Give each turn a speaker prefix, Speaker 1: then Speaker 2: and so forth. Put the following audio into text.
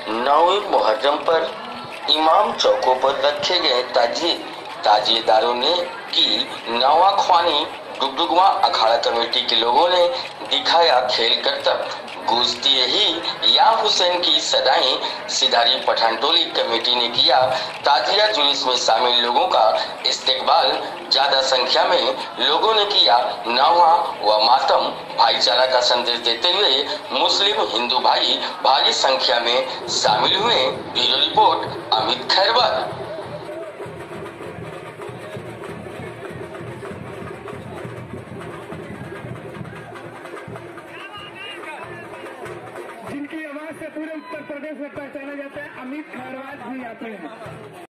Speaker 1: 9 मुहर्रम पर इमाम चौकों पर रखे गए ताजिएदारों ने की नवाख्वानी। डुगडुगवा अखाड़ा कमेटी के लोगों ने दिखाया खेल करतब। गूंजती रही या हुसैन की सदाएं। सिधारी पठानटोली कमेटी ने किया ताजिया जुलूस में शामिल लोगों का इस्तकबाल। ज्यादा संख्या में लोगों ने किया नवा व मातम। भाईचारा का संदेश देते हुए मुस्लिम हिंदू भाई भारी संख्या में शामिल हुए। Bureau report Amit Khairwal.
Speaker 2: जिनकी आवाज से पूरे उत्तर प्रदेश में पहचाना जाता है, अमित खैरवाल जी आते हैं।